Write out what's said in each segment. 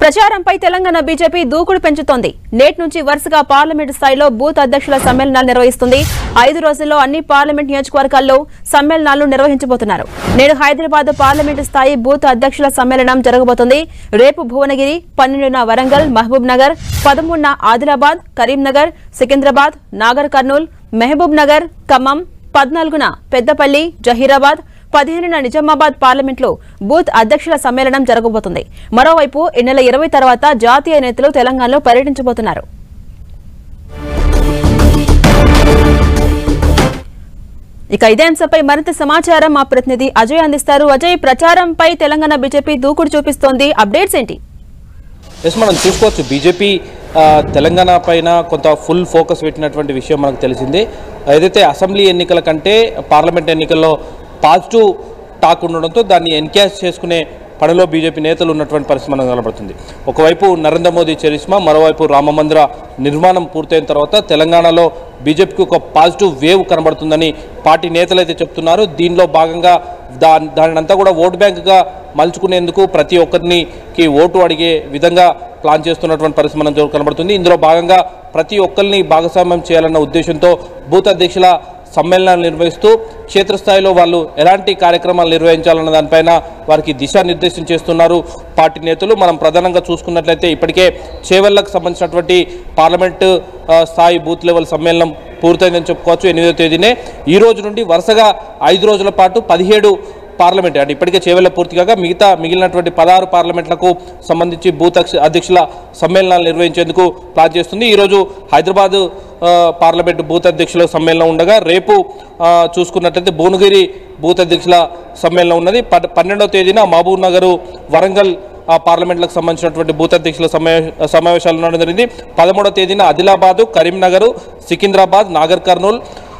ప్రచారంపై Telangana BJP దూకుడు పెంచుతోంది. నేటి నుంచి వరుసగా పార్లమెంటు స్థాయిలో బూత్ అధ్యక్షుల సమ్మేళనాలు నిర్వహిస్తుంది. 5 రోజుల్లో అన్ని పార్లమెంట్ నియోజకవర్గాల్లో సమ్మేళనాలు నిర్వహించబోతున్నారు. నేడు హైదరాబాద్ పార్లమెంటు స్థాయి బూత్ అధ్యక్షుల సమ్మేళనం జరగబోతుంది. రేపు భువనగిరి, 12న వరంగల్, మహబూబ్ నగర్, 13న ఆదిలాబాద్, కరీంనగర్, సికింద్రాబాద్, నాగర్ కర్నూల్, మహబూబ్ నగర్, ఖమ్మం, 14న పెద్దపల్లి, జహీరాబాద్, 15న నిజామాబాద్ పార్లమెంట్లో బూత్ అధ్యక్షుల సమ్మేళనం జరగబోతుంది. మరోవైపు ఈ నెల 20 తర్వాత జాతీయ నేతలు తెలంగాణలో పర్యటించబోతున్నారు. ఇక ఇదే అంశంపై మరింత సమాచారం మా ప్రతినిధి అజయ్ అందిస్తారు. అజయ్, ప్రచారంపై తెలంగాణ బీజేపీ దూకుడు చూపిస్తోంది, అప్డేట్స్ ఏంటి? మనం చూసుకోవచ్చు, బీజేపీ తెలంగాణ పైన కొంత ఫుల్ ఫోకస్ పెట్టినటువంటి విషయం మనకు తెలిసిందే. ఏదైతే అసెంబ్లీ ఎన్నికల కంటే పార్లమెంట్ ఎన్నికల్లో పాజిటివ్ టాక్ ఉండడంతో దాన్ని ఎన్కాష్ చేసుకునే పనిలో బీజేపీ నేతలు ఉన్నటువంటి పరిస్థితి మనకు కనబడుతుంది. ఒకవైపు నరేంద్ర మోదీ చరిష్మా, మరోవైపు రామ మందిర నిర్మాణం పూర్తయిన తర్వాత తెలంగాణకి బీజేపీకి ఒక పాజిటివ్ వేవ్ కనబడుతుందని పార్టీ నేతలు అయితే చెప్తున్నారు. దీనిలో భాగంగా దానినంతా కూడా ఓటు బ్యాంకుగా మలుచుకునేందుకు ప్రతి ఒక్కరికి ఓటు అడిగే విధంగా ప్లాన్ చేస్తున్నటువంటి పరిస్థితి మనం కనబడుతుంది. ఇందులో భాగంగా ప్రతి ఒక్కరిని భాగస్వామ్యం చేయాలన్న ఉద్దేశంతో బూత్ అధ్యక్షుల సమ్మేళనాలు నిర్వహిస్తూ క్షేత్రస్థాయిలో వాళ్ళు ఎలాంటి కార్యక్రమాలు నిర్వహించాలన్న దానిపైన వారికి దిశానిర్దేశం చేస్తున్నారు పార్టీ నేతలు. మనం ప్రధానంగా చూసుకున్నట్లయితే ఇప్పటికే చేవెళ్లకు సంబంధించినటువంటి పార్లమెంటు స్థాయి బూత్ లెవెల్ సమ్మేళనం పూర్తయిందని చెప్పుకోవచ్చు. 8వ తేదీనే ఈ రోజు నుండి వరుసగా 5 రోజుల పాటు 17 పార్లమెంట్ అంటే ఇప్పటికే చేవెళ్ల పూర్తి కాగా మిగిలినటువంటి 16 పార్లమెంట్లకు సంబంధించి బూత్ అధ్యక్షుల సమ్మేళనాలు నిర్వహించేందుకు ప్లాన్ చేస్తుంది. ఈరోజు హైదరాబాద్ పార్లమెంటు బూత్ అధ్యక్షుల సమ్మేళనం ఉండగా రేపు చూసుకున్నట్లయితే భువనగిరి బూత్ అధ్యక్షుల సమ్మేళనం ఉన్నది. 12వ తేదీన మహబూబ్ నగర్, వరంగల్ పార్లమెంట్లకు సంబంధించినటువంటి బూత్ అధ్యక్షుల సమావేశాలు ఉండడం జరిగింది. 13వ తేదీన ఆదిలాబాదు, కరీంనగర్, సికింద్రాబాద్, నాగర్ కర్నూల్,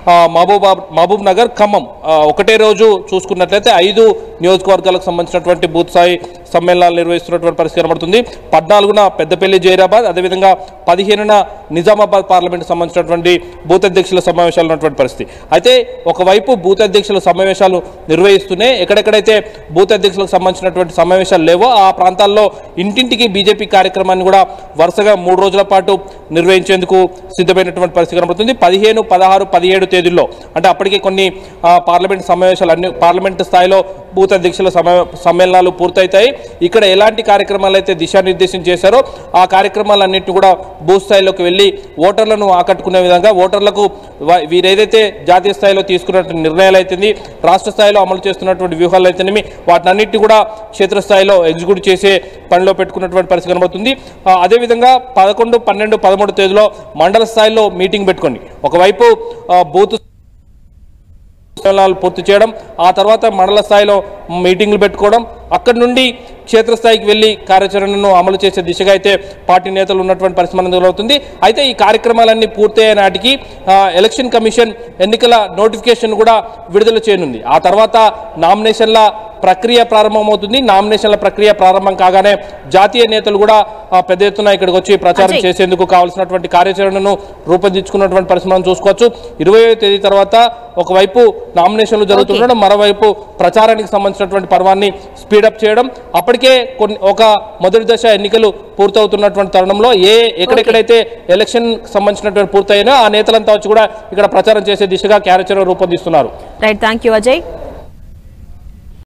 మహబూబ్ నగర్, ఖమ్మం ఒకటే రోజు చూసుకున్నట్లయితే 5 నియోజకవర్గాలకు సంబంధించినటువంటి బూత్ స్థాయి సమ్మేళనాలు నిర్వహిస్తున్నటువంటి పరిస్థితి కనబడుతుంది. 14న పెద్దపల్లి, జైరాబాద్, అదేవిధంగా 15న నిజామాబాద్ పార్లమెంట్కి సంబంధించినటువంటి బూత్ అధ్యక్షుల సమావేశాలు ఉన్నటువంటి పరిస్థితి. అయితే ఒకవైపు బూత్ అధ్యక్షుల సమావేశాలు నిర్వహిస్తూనే ఎక్కడెక్కడైతే బూత్ అధ్యక్షులకు సంబంధించినటువంటి సమావేశాలు లేవో ఆ ప్రాంతాల్లో ఇంటింటికి బీజేపీ కార్యక్రమాన్ని కూడా వరుసగా 3 రోజుల పాటు నిర్వహించేందుకు సిద్ధమైనటువంటి పరిస్థితి కనబడుతుంది. 15, 16, 17 తేదీల్లో అంటే అప్పటికే కొన్ని పార్లమెంట్ సమావేశాలు అన్ని పార్లమెంటు స్థాయిలో బూత్ అధ్యక్షుల సమ్మేళనాలు పూర్తవుతాయి. ఇక్కడ ఎలాంటి కార్యక్రమాలు అయితే దిశానిర్దేశం చేశారో ఆ కార్యక్రమాలన్నింటినీ కూడా బూత్ స్థాయిలోకి వెళ్ళి ఓటర్లను ఆకట్టుకునే విధంగా ఓటర్లకు వీరేదైతే జాతీయ స్థాయిలో తీసుకున్నటువంటి నిర్ణయాలు అయితేంది, రాష్ట్ర స్థాయిలో అమలు చేస్తున్నటువంటి వ్యూహాలు అయితేనేమి వాటినన్నింటినీ కూడా క్షేత్రస్థాయిలో ఎగ్జిక్యూట్ చేసే పనిలో పెట్టుకున్నటువంటి పరిస్థితి కనబడుతుంది. అదేవిధంగా 11, 12, 13 తేదీలో మండల స్థాయిలో మీటింగ్ పెట్టుకోండి. ఒకవైపు బూత్ పూర్తి చేయడం, ఆ తర్వాత మండల స్థాయిలో మీటింగ్లు పెట్టుకోవడం, అక్కడి నుండి క్షేత్రస్థాయికి వెళ్ళి కార్యాచరణను అమలు చేసే దిశగా అయితే పార్టీ నేతలు ఉన్నటువంటి పరిస్థితి మనకు ఎదురవుతుంది. అయితే ఈ కార్యక్రమాలన్నీ పూర్తయ్యే నాటికి ఎలక్షన్ కమిషన్ ఎన్నికల నోటిఫికేషన్ కూడా విడుదల చేయనుంది. ఆ తర్వాత నామినేషన్ల ప్రక్రియ ప్రారంభమవుతుంది. నామినేషన్ల ప్రక్రియ ప్రారంభం కాగానే జాతీయ నేతలు కూడా పెద్ద ఎత్తున ఇక్కడికి వచ్చి ప్రచారం చేసేందుకు కావాల్సినటువంటి కార్యాచరణను రూపొందించుకున్నటువంటి పరిస్థితి మనం చూసుకోవచ్చు. 20వ తేదీ తర్వాత ఒకవైపు నామినేషన్లు జరుగుతుండడం, మరోవైపు ప్రచారానికి సంబంధించినటువంటి పర్వాన్ని స్పీడప్ చేయడం, అప్పటికే ఒక మొదటి దశ ఎన్నికలు పూర్తవుతున్నటువంటి తరుణంలో ఎక్కడెక్కడైతే ఎలక్షన్ సంబంధించినటువంటి పూర్తయినా ఆ నేతలంతా వచ్చి కూడా ఇక్కడ ప్రచారం చేసే దిశగా కార్యాచరణ రూపొందిస్తున్నారు. Right, thank you Ajay.